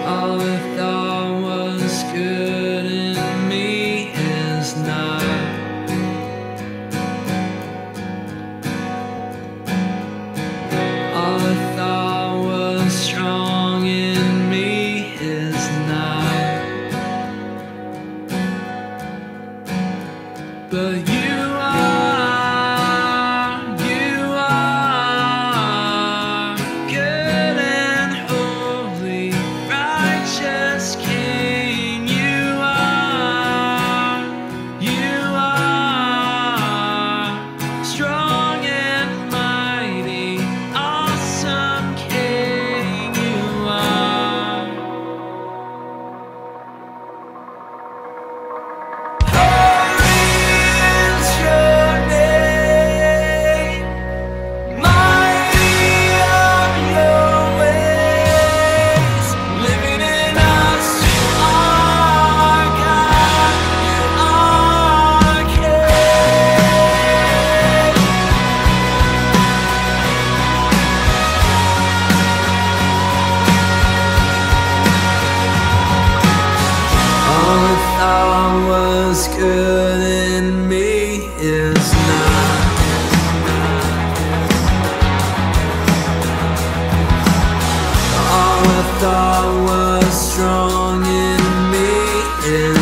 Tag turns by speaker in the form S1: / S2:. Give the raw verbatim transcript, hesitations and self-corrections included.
S1: All I thought was good in me is not. All I thought was strong in me is not. But you are, you are good and holy, righteous King. You are, you are strong and mighty, awesome King. You are. Holy is your name, mighty are your ways, living in us. You are God, you are King. All I thought was good in me is not. All I thought was strong in me is